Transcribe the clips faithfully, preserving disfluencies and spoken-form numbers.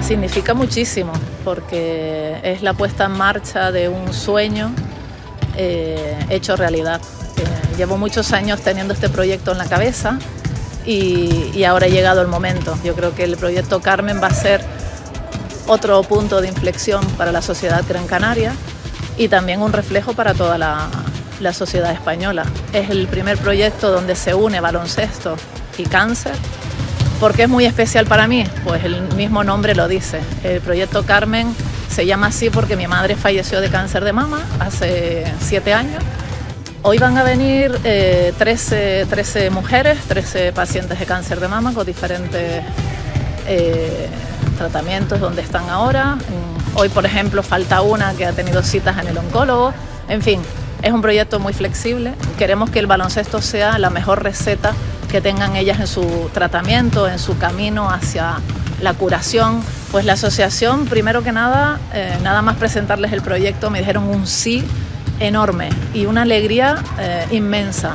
Significa muchísimo, porque es la puesta en marcha de un sueño eh, hecho realidad. Eh, llevo muchos años teniendo este proyecto en la cabeza y, y ahora ha llegado el momento. Yo creo que el proyecto Carmen va a ser otro punto de inflexión para la sociedad gran canaria y también un reflejo para toda la, la sociedad española. Es el primer proyecto donde se une baloncesto y cáncer. ¿Por qué es muy especial para mí? Pues el mismo nombre lo dice. El proyecto Carmen se llama así porque mi madre falleció de cáncer de mama hace siete años. Hoy van a venir eh, trece, trece mujeres, trece pacientes de cáncer de mama con diferentes eh, tratamientos donde están ahora. Hoy, por ejemplo, falta una que ha tenido citas en el oncólogo. En fin, es un proyecto muy flexible. Queremos que el baloncesto sea la mejor receta que tengan ellas en su tratamiento, en su camino hacia la curación. Pues la asociación, primero que nada, eh, nada más presentarles el proyecto, me dijeron un sí enorme y una alegría eh, inmensa.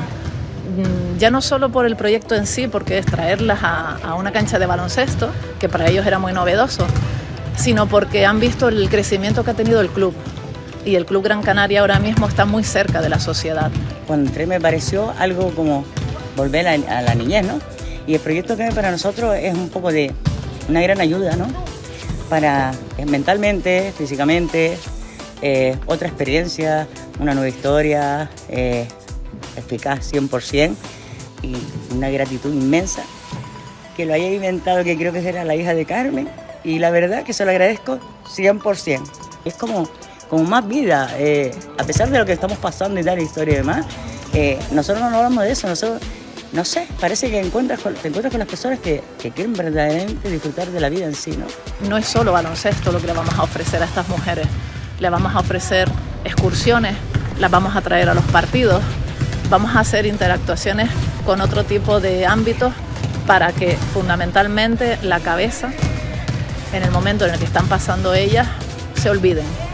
Ya no solo por el proyecto en sí, porque es traerlas a, a una cancha de baloncesto, que para ellos era muy novedoso, sino porque han visto el crecimiento que ha tenido el club. Y el Club Gran Canaria ahora mismo está muy cerca de la sociedad. Cuando entré me pareció algo como volver a, a la niñez, ¿no? Y el proyecto que para nosotros es un poco de una gran ayuda, ¿no? Para eh, mentalmente, físicamente, eh, otra experiencia, una nueva historia, eh, eficaz cien por ciento y una gratitud inmensa que lo haya inventado, que creo que era la hija de Carmen, y la verdad que se lo agradezco cien por ciento. Es como, como más vida, eh, a pesar de lo que estamos pasando y tal, historia y demás, eh, nosotros no hablamos de eso, nosotros, no sé, parece que encuentras con, te encuentras con las personas que, que quieren verdaderamente disfrutar de la vida en sí, ¿no? No es solo baloncesto lo que le vamos a ofrecer a estas mujeres, le vamos a ofrecer excursiones, las vamos a traer a los partidos, vamos a hacer interactuaciones con otro tipo de ámbitos para que fundamentalmente la cabeza, en el momento en el que están pasando ellas, se olviden.